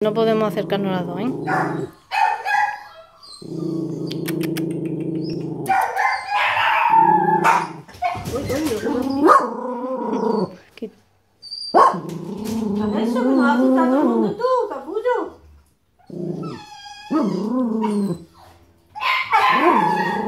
No podemos acercarnos las dos, ¿eh? Adesso che non ha aspettato il mondo tu, capito?